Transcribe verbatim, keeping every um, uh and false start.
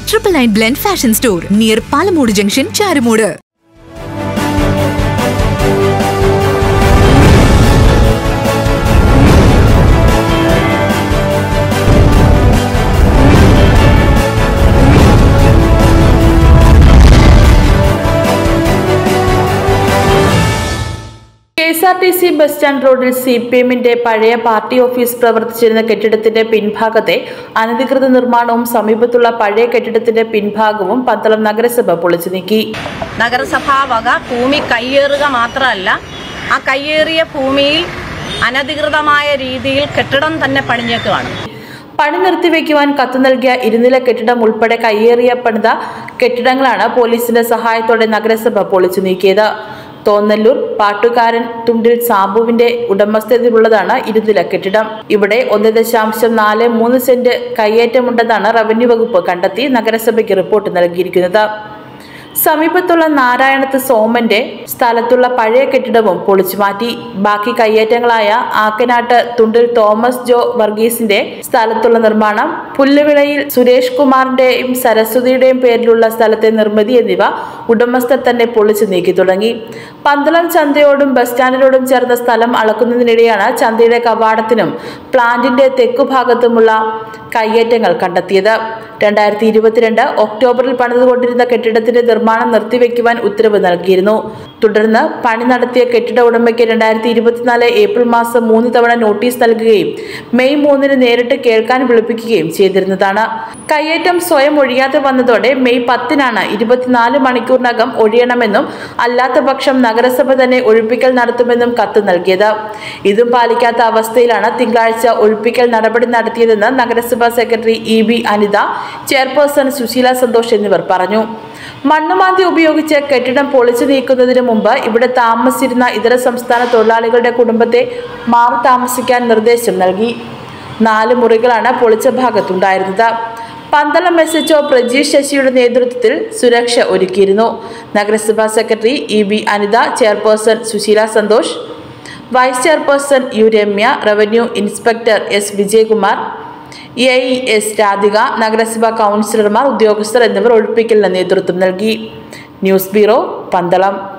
Triple Nine Blend Fashion Store near Palamodu Junction, Charamodu. K S R T C bus stand റോഡിൽ C P എമ്മിന്റെ പഴയ party office പ്രവർത്തിച്ചിരുന്ന കെട്ടിടത്തിന്റെ പിൻഭാഗത്തെ അനധികൃത നിർമ്മാണവും സമീപത്തുള്ള പഴയ കെട്ടിടത്തിന്റെ പിൻഭാഗവും പന്തളം നഗരസഭ പൊളിച്ചു നീക്കി. നഗരസഭാ വക ഭൂമി കയ്യേറുക മാത്രമല്ല, ആ കയ്യേറിയ ഭൂമിയിൽ അനധികൃതമായ രീതിയിൽ കെട്ടിടം തന്നെ പണിഞ്ഞേക്കുവാണ്. പണി നിർത്തിവെക്കുവാൻ കത്ത് നൽകിയ ഇരുനില കെട്ടിടം ഉൾപ്പെടെ കയ്യേറിയ പണിത കെട്ടിടങ്ങളാണ് പോലീസിന്റെ സഹായത്തോടെ നഗരസഭ പൊളിച്ചു നീക്കിയത്. തോന്നല്ലൂർ പാട്ടുകാരൻ തുണ്ടിൽ സാബുവിന്റെ ഉടമസ്ഥതയിലുള്ളതാണ് ഇരുനില കെട്ടിടം. ഇവിടെ ഒന്ന് ദശാംശം നാല് മൂന്ന് സെന്റ് കയ്യേറ്റമുണ്ടെന്നാണ് റവന്യൂ വകുപ്പ് കണ്ടെത്തി നഗരസഭയ്ക്ക് റിപ്പോർട്ട് നൽകിയിരിക്കുന്നത്. സമീപത്തുള്ള നാരായണത്ത് സോമന്റെ സ്ഥലത്തുള്ള പഴയ കെട്ടിടവും പൊളിച്ചു മാറ്റി. ബാക്കി കയ്യേറ്റങ്ങളായ ആക്കനാട്ട് തുണ്ടിൽ തോമസ് ജോ വർഗീസിന്റെ സ്ഥലത്തുള്ള നിർമ്മാണം, പുല്ലുവിളയിൽ സുരേഷ് കുമാറിന്റെയും സരസ്വതിയുടെയും പേരിലുള്ള സ്ഥലത്തെ നിർമ്മിതി എന്നിവ ഉടമസ്ഥർ തന്നെ പൊളിച്ചു നീക്കി തുടങ്ങി. പന്തളം ചന്തയോടും ബസ് സ്റ്റാൻഡിനോടും ചേർന്ന സ്ഥലം അളക്കുന്നതിനിടെയാണ് ചന്തയുടെ കവാടത്തിനും പ്ലാന്റിന്റെ തെക്കുഭാഗത്തുമുള്ള കയ്യേറ്റങ്ങൾ കണ്ടെത്തിയത്. രണ്ടായിരത്തി ഇരുപത്തിരണ്ട് ഒക്ടോബറിൽ പണിതുകൊണ്ടിരുന്ന കെട്ടിടത്തിന്റെ നിർമ്മാണം നിർത്തിവെക്കുവാൻ ഉത്തരവ് നൽകിയിരുന്നു. തുടർന്ന് പണി നടത്തിയ കെട്ടിട ഉടമയ്ക്ക് രണ്ടായിരത്തി ഇരുപത്തിനാല് ഏപ്രിൽ മാസം മൂന്ന് തവണ നോട്ടീസ് നൽകുകയും മെയ് മൂന്നിന് നേരിട്ട് കേൾക്കാൻ വിളിപ്പിക്കുകയും ചെയ്തിരുന്നതാണ്. കയ്യേറ്റം സ്വയം ഒഴിയാതെ വന്നതോടെ മെയ് പത്തിനാണ് ഇരുപത്തിനാല് മണിക്കൂറിനകം ഒഴിയണമെന്നും അല്ലാത്ത പക്ഷം നഗരസഭ തന്നെ ഒഴിപ്പിക്കൽ നടത്തുമെന്നും കത്ത് നൽകിയത്. ഇതും പാലിക്കാത്ത അവസ്ഥയിലാണ് തിങ്കളാഴ്ച ഒഴിപ്പിക്കൽ നടപടി നടത്തിയതെന്ന് നഗരസഭാ secretary E B Anitha, chairperson Susheela Santhosh എന്നിവർ പറഞ്ഞു. മണ്ണുമാന്തി ഉപയോഗിച്ച് കെട്ടിടം പൊളിച്ചു നീക്കുന്നതിന് മുമ്പ് ഇവിടെ താമസിച്ചിരുന്ന ഇതര സംസ്ഥാന തൊഴിലാളികളുടെ കുടുംബത്തെ മാറി താമസിക്കാൻ നിർദ്ദേശം നൽകി. നാല് മുറികളാണ് പൊളിച്ച ഭാഗത്തുണ്ടായിരുന്നത്. Pandalam S H O Prajeesh ശശിയുടെ നേതൃത്വത്തിൽ സുരക്ഷ ഒരുക്കിയിരുന്നു. നഗരസഭാ secretary E B Anitha, chairperson Susheela Santhosh, vice chairperson U Ramya, revenue inspector S Vijayakumar, A E S Radhika, നഗരസഭാ കൗൺസിലർമാർ, ഉദ്യോഗസ്ഥർ എന്നിവർ ഒഴിപ്പിക്കലിന് നേതൃത്വം നൽകി. News bureau, Pandalam.